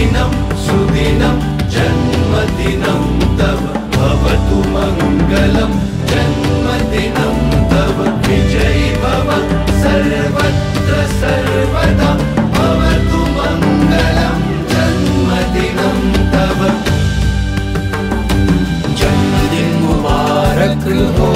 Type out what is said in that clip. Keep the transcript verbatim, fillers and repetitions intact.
सुदिनं सुदिनं जन्मदिनं तव भवतु मङ्गलं जन्मदिनं तव विजयी भव सर्वत्र सर्वदा भवतु मङ्गलं जन्मदिनं तव जन्मदिन मुबारक हो